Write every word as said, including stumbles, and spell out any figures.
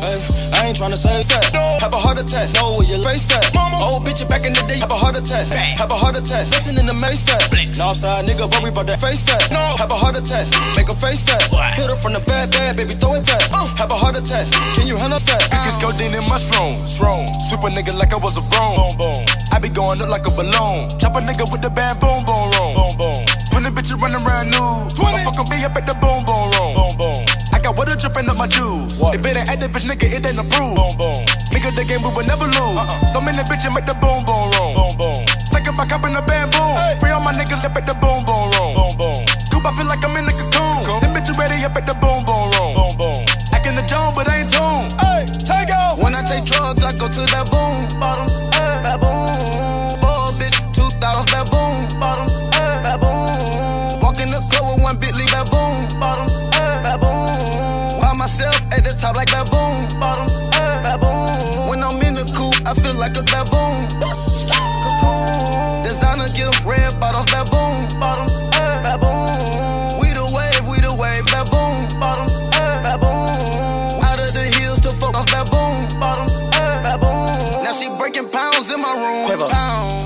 Hey, I ain't tryna say fat. Have a heart attack. No, is your face fat? Old bitch back in the day. Have a heart attack. Have a heart attack. Dancing in the maze fat. Northside nigga worry about that face fat. Have a heart attack. Make a face fat. Hit her from the bad bad, baby, throw it back. Have a heart attack. Can you handle fat? Niggas codeine in mushrooms. Strong. Sweep a nigga like I was a broom. Boom boom. I be going up like a balloon. Chop a nigga with the band boom boom room. Boom boom. twenty bitches running around nude. Motherfucker be up at the boom boom room. Boom boom. I got water dripping up my juice. They better act that bitch, nigga, it ain't approved. Boom boom. Nigga, the game we will never lose. Uh-uh. So many bitches make the boom boom room. Boom boom. Think about copping the band boom. Hey. Free all my niggas up at the boom boom room. Boom boom. Goop, I feel like I'm in the cocoon. Cool. Them bitches ready up at the boom boom room. Boom boom. Acting the Jones, but I ain't tuned. Hey, take off. When I take drugs, I go to that boom bottom. Hey, that boom. Ball bitch, two thousand that boom bottom. Hey, that boom. Walk in the club with one bit, leave that boom bottom. Hey, that boom. By myself at the top like that boom bottom. Hey, that boom. When I'm in the coupe, I feel like a baboon. Designer get them red bottoms, baboon bottom. Hey, baboon. We the wave, we the wave, baboon bottom. Hey, baboon. Out of the hills to fuck off baboon bottom. Hey, baboon. Now she breaking pounds in my room. Pounds.